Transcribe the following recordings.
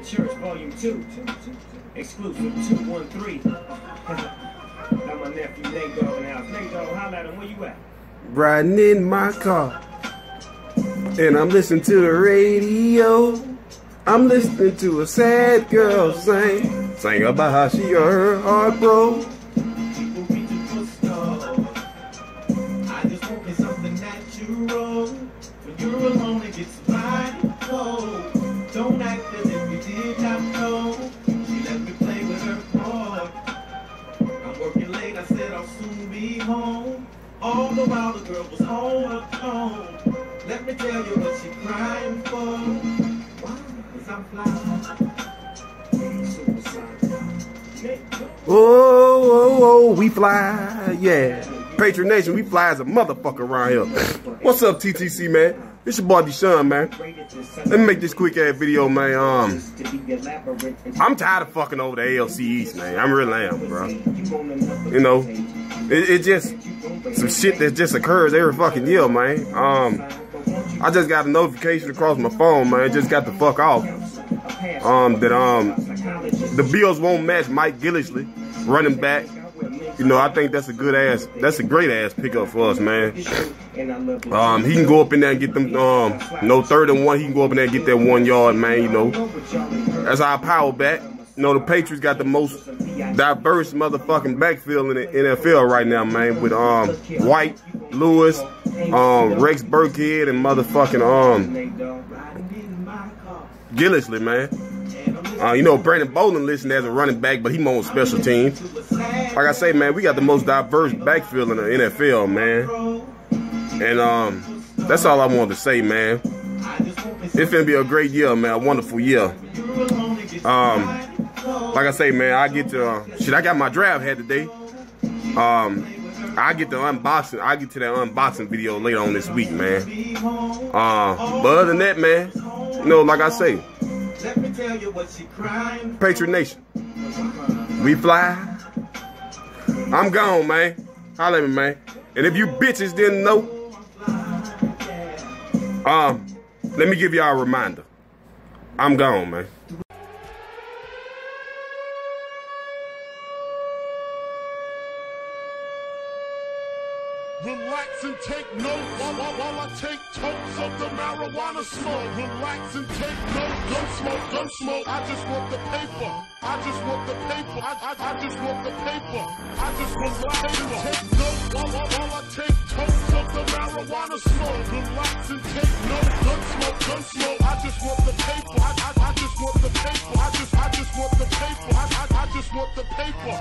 Church, Volume 2. Exclusive 213. Now my nephew Nate Dogg in the house. Nate Dogg, holla at him. Where you at? Riding in my car, and I'm listening to the radio. I'm listening to a sad girl sing about how she got her heart broke. I just want me something natural. When you're alone, it gets mighty cold. Don't act as if you did not know. She let me play with her boy. I'm working late, I said I'll soon be home. All the while the girl was on her phone. Let me tell you what she crying for. Why? 'Cause I'm fly. Oh, we fly, yeah. Patriot Nation, we fly as a motherfucker around here. What's up, TTC, man? It's your boy Deshaun, man. Let me make this quick ass video, man. I'm tired of fucking over the ALC East, man. I really am, bro. You know, it just some shit that just occurs every fucking year, man. I just got a notification across my phone, man. It just got the fuck off. The Bills won't match Mike Gillislee, running back. You know, I think that's a great ass pickup for us, man. He can go up in there and get them, no 3rd and 1. He can go up in there and get that 1 yard, man. You know, that's our power back. You know, the Patriots got the most diverse motherfucking backfield in the NFL right now, man. With White, Lewis, Rex Burkhead, and motherfucking Gillislee, man. You know, Brandon Bolden listed as a running back, but he more on special teams. Like I say, man, we got the most diverse backfield in the NFL, man. And that's all I wanted to say, man. It's gonna be a great year, man, a wonderful year. Like I say, man, I get to shit. I got my draft hat today. I get to unboxing. I get to that unboxing video later on this week, man. But other than that, man, you know, like I say, Patriot Nation, we fly. I'm gone, man. Holla at me, man. And if you bitches didn't know, let me give y'all a reminder. I'm gone, man. Relax and take notes while I take totes of the marijuana smoke. Relax and take notes. Don't smoke. I just want the paper. I just want the paper. I just want the paper. I just want the paper. Take notes while I take totes of the marijuana smoke. Relax and take notes. Don't smoke. I just want the paper. I just want the paper. I just want the paper. I just want the paper.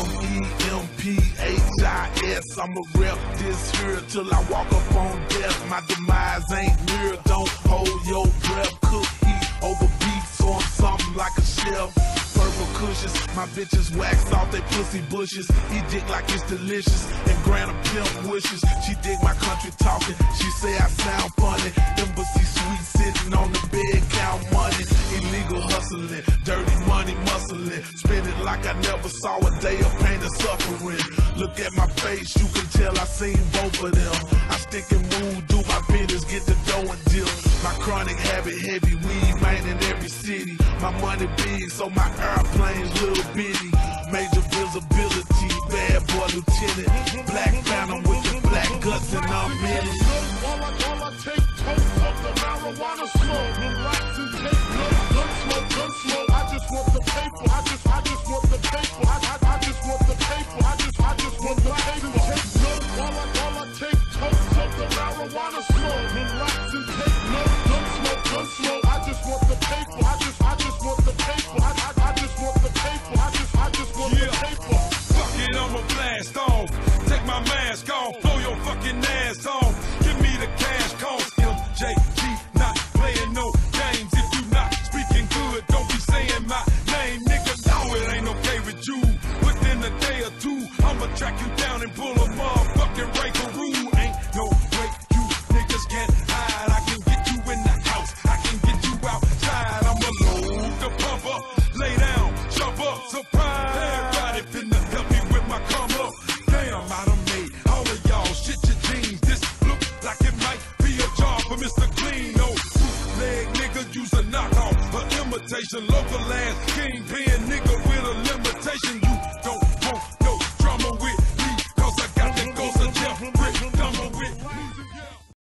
MEMPHIS. I'ma rep this here till I walk up on death. My demise ain't near. Don't hold your breath. Cook, eat over beef, so I'm something like a chef. Purple cushions, my bitches wax off they pussy bushes. Eat dick like it's delicious and grant a pimp wishes. She dig my country talking. She say I sound funny. Embassy suite sitting on the bed, count money. Illegal hustling, dirty money muscling. Spend it like I never saw a day of pain and suffering. Look at my face, you can tell I seen both of them. I stick and move, do my business, get the dough and deal. My chronic habit heavy, weed man in every city. My money big, so my airplane's little bitty. Major visibility, bad boy lieutenant. Black phantom with the black guts and I'm in it. While I take toast of the marijuana smoke. Relax and take notes. Don't smoke. I just want the paper. I just want the paper. I just want the paper. I just want the paper. Take notes while I take toast of the marijuana smoke. Relax and take notes. Don't smoke. I just want the paper. I just want the paper. I just want the paper. I just want the paper. Fuck it, I'ma blast off. Take my mask off. Blow your fucking ass off. Give me the cash cost. MJG, not playing no games. If you not speaking good, don't be saying my name, nigga. No, it ain't okay with you. Within a day or two, I'ma track you down and pull a motherfucking rankaroo. Ain't no way you niggas can hide. I can get you in the house. I can get you outside. I'ma load the pump up, lay down, jump up, surprise. Everybody finna help me with my come up. Damn, I done made all of y'all shit your jeans. This look like it might be a job for Mr. Clean. No bootleg nigga use a knockoff, a imitation. reputation, local ass, kingpin, nigga